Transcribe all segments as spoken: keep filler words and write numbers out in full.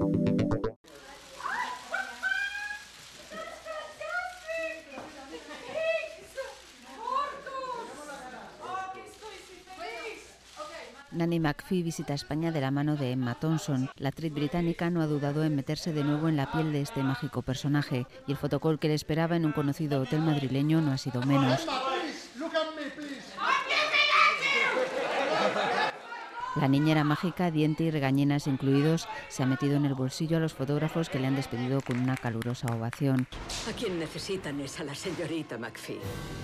Nanny McPhee visita España de la mano de Emma Thompson. La actriz británica no ha dudado en meterse de nuevo en la piel de este mágico personaje, y el fotocall que le esperaba en un conocido hotel madrileño no ha sido menos. La niñera mágica, diente y regañinas incluidos, se ha metido en el bolsillo a los fotógrafos que le han despedido con una calurosa ovación. A quien necesitan es a la señorita McPhee.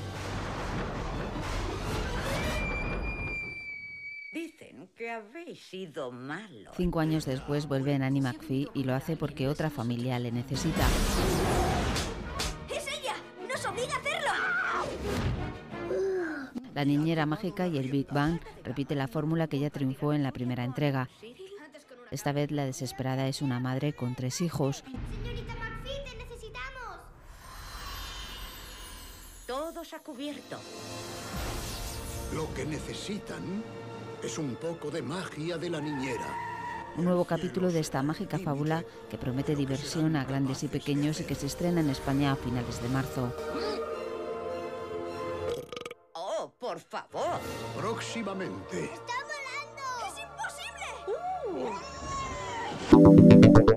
Dicen que habéis sido malos. Cinco años después vuelve Nanny McPhee y lo hace porque otra familia le necesita. ¡Es ella! ¡Nos obliga a hacerlo! La niñera mágica y el Big Bang repite la fórmula que ya triunfó en la primera entrega. Esta vez la desesperada es una madre con tres hijos. ¡Señorita McPhee, te necesitamos! Todos a cubierto. Lo que necesitan es un poco de magia de la niñera. Un nuevo capítulo de esta mágica fábula que promete diversión a grandes y pequeños y que se estrena en España a finales de marzo. ¡Oh, por favor! Próximamente. ¡Está volando! ¡Es imposible! Uh.